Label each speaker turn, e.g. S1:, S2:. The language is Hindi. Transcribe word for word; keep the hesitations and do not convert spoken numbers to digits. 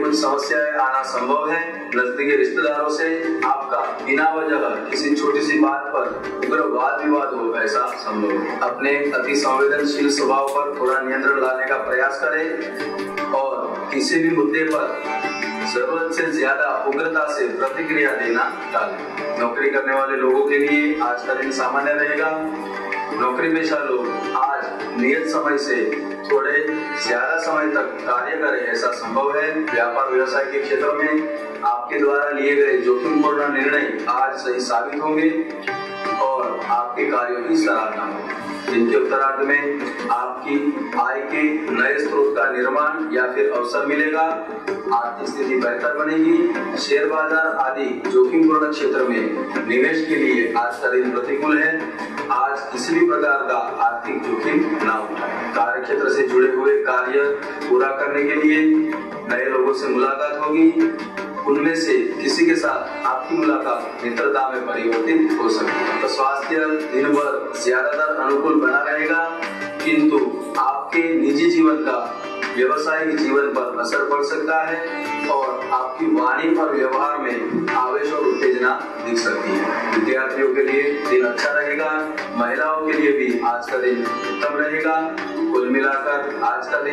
S1: कुछ समस्याएं आना संभव है। नजदीकी रिश्तेदारों से आपका बिना वजह किसी छोटी सी बात पर उग्र वाद विवाद हो, ऐसा संभव है। अपने अति संवेदनशील स्वभाव पर थोड़ा नियंत्रण लाने का प्रयास करें और किसी भी मुद्दे पर जरूरत से ज्यादा उग्रता से प्रतिक्रिया देना टालें। नौकरी करने वाले लोगों के लिए आज का दिन सामान्य रहेगा। नौकरी पेशा लोग आज नियत समय से थोड़े ज्यादा समय तक कार्य करें, ऐसा संभव है। व्यापार व्यवसाय के क्षेत्र में आपके द्वारा लिए गए जोखिमपूर्ण निर्णय आज सही साबित होंगे और आपके कार्यों की सराहना होगी। दिन के उत्तरार्ध में आपकी आय के नए स्रोत का निर्माण या फिर अवसर मिलेगा। आर्थिक स्थिति बेहतर बनेगी। शेयर बाजार आदि जोखिमपूर्ण क्षेत्र में निवेश के लिए आज का दिन प्रतिकूल है। आज किसी भी प्रकार का आर्थिक जोखिम न उठाएं। कार्य क्षेत्र से जुड़े हुए कार्य पूरा करने के लिए नए लोगों से मुलाकात होगी। उनमें से किसी के साथ आपकी मुलाकात मित्रता में परिवर्तित हो सकती है। तो स्वास्थ्य दिन भर ज्यादातर अनुकूल बना रहेगा, किंतु आपके निजी जीवन का व्यवसायिक जीवन पर असर पड़ सकता है और आपकी वाणी और व्यवहार में आवेश और उत्तेजना दिख सकती है। विद्यार्थियों के लिए दिन अच्छा रहेगा। महिलाओं के लिए भी आज का दिन उत्तम रहेगा। कुल मिलाकर आज का दिन